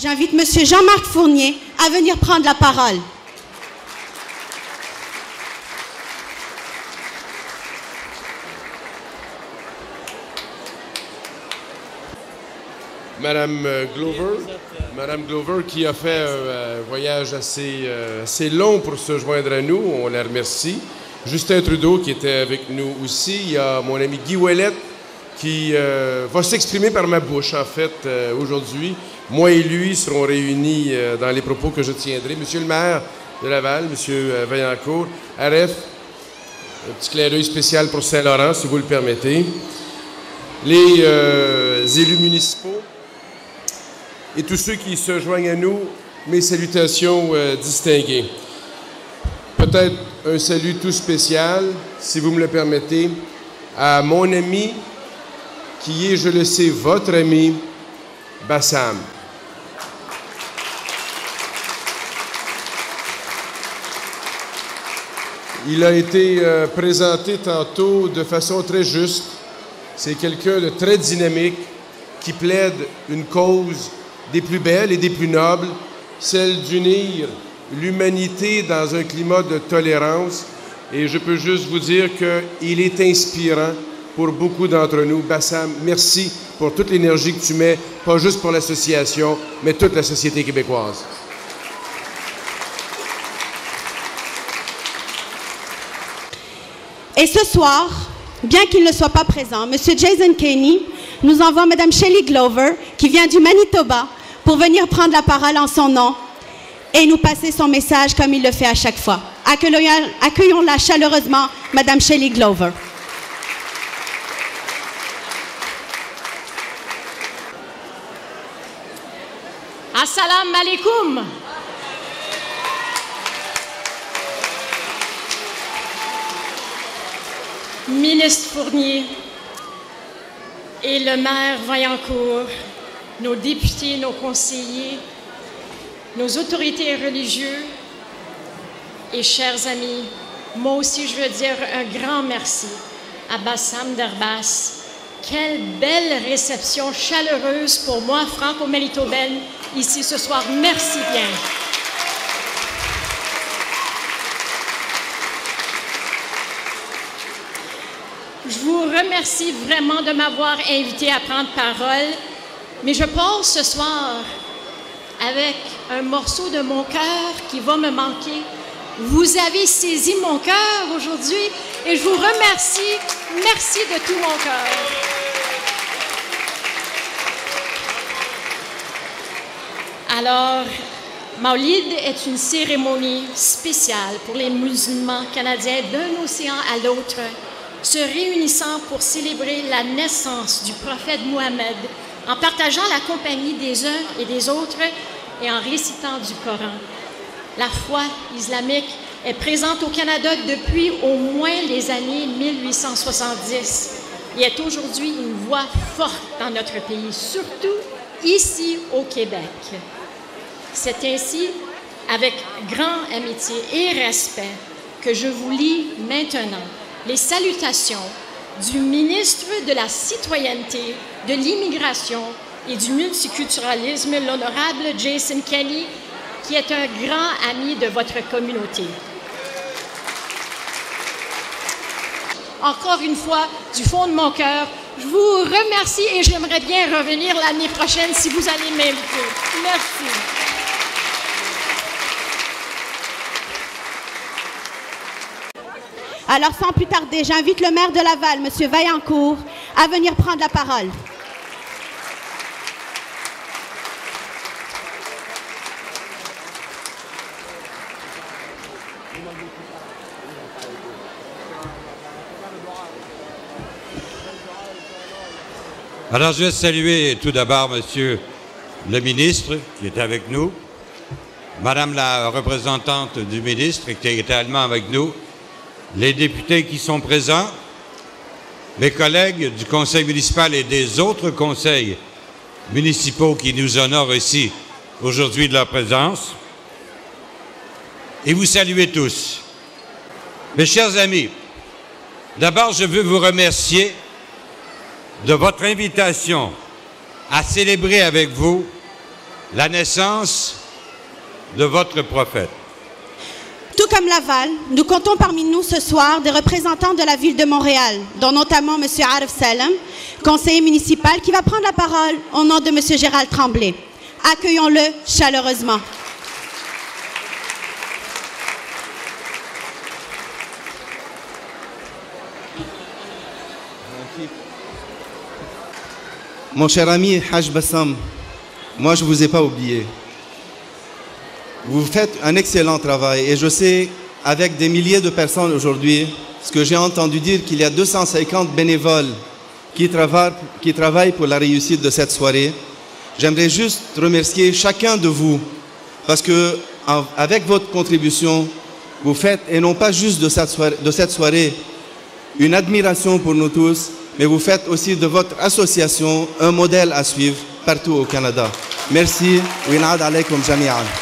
J'invite M. Jean-Marc Fournier à venir prendre la parole. Madame Glover qui a fait un voyage assez long pour se joindre à nous, on la remercie. Justin Trudeau qui était avec nous aussi. Il y a mon ami Guy Ouellette qui va s'exprimer par ma bouche, en fait, aujourd'hui. Moi et lui serons réunis dans les propos que je tiendrai. Monsieur le maire de Laval, Monsieur Vaillancourt, RF, un petit clin d'œil spécial pour Saint-Laurent, si vous le permettez. Les élus municipaux et tous ceux qui se joignent à nous, mes salutations distinguées. Peut-être un salut tout spécial, si vous me le permettez, à mon ami, qui est, je le sais, votre ami, Bassam. Il a été présenté tantôt de façon très juste. C'est quelqu'un de très dynamique qui plaide une cause des plus belles et des plus nobles, celle d'unir l'humanité dans un climat de tolérance. Et je peux juste vous dire qu'il est inspirant pour beaucoup d'entre nous. Bassam, merci pour toute l'énergie que tu mets, pas juste pour l'association, mais toute la société québécoise. Et ce soir, bien qu'il ne soit pas présent, M. Jason Kenney nous envoie Mme Shelley Glover, qui vient du Manitoba, pour venir prendre la parole en son nom et nous passer son message comme il le fait à chaque fois. Accueillons-la chaleureusement, Mme Shelley Glover. Assalamu alaikum. Ministre Fournier et le maire Vaillancourt, nos députés, nos conseillers, nos autorités religieuses et chers amis, moi aussi je veux dire un grand merci à Bassam Derbas. Quelle belle réception chaleureuse pour moi, franco-manitobaine, ici ce soir. Merci bien. Je vous remercie vraiment de m'avoir invité à prendre parole, mais je pars ce soir avec un morceau de mon cœur qui va me manquer. Vous avez saisi mon cœur aujourd'hui et je vous remercie. Merci de tout mon cœur. Alors, Maulid est une cérémonie spéciale pour les musulmans canadiens d'un océan à l'autre, se réunissant pour célébrer la naissance du prophète Mohammed, en partageant la compagnie des uns et des autres et en récitant du Coran. La foi islamique est présente au Canada depuis au moins les années 1870 et est aujourd'hui une voix forte dans notre pays, surtout ici au Québec. C'est ainsi, avec grand amitié et respect, que je vous lis maintenant les salutations du ministre de la Citoyenneté, de l'Immigration et du Multiculturalisme, l'honorable Jason Kenney, qui est un grand ami de votre communauté. Encore une fois, du fond de mon cœur, je vous remercie et j'aimerais bien revenir l'année prochaine si vous allez m'inviter. Merci. Alors, sans plus tarder, j'invite le maire de Laval, M. Vaillancourt, à venir prendre la parole. Alors, je vais saluer tout d'abord Monsieur le ministre qui est avec nous, Madame la représentante du ministre qui est également avec nous, les députés qui sont présents, mes collègues du conseil municipal et des autres conseils municipaux qui nous honorent ici aujourd'hui de leur présence, et vous saluez tous. Mes chers amis, d'abord je veux vous remercier de votre invitation à célébrer avec vous la naissance de votre prophète. Tout comme Laval, nous comptons parmi nous ce soir des représentants de la ville de Montréal, dont notamment M. Arif Salem, conseiller municipal, qui va prendre la parole au nom de M. Gérald Tremblay. Accueillons-le chaleureusement. Mon cher ami Haj Bassam, moi je ne vous ai pas oublié. Vous faites un excellent travail et je sais, avec des milliers de personnes aujourd'hui, ce que j'ai entendu dire qu'il y a 250 bénévoles qui travaillent pour la réussite de cette soirée. J'aimerais juste remercier chacun de vous parce que avec votre contribution, vous faites, et non pas juste de cette soirée, une admiration pour nous tous, mais vous faites aussi de votre association un modèle à suivre partout au Canada. Merci. Winad alaykum jami'an.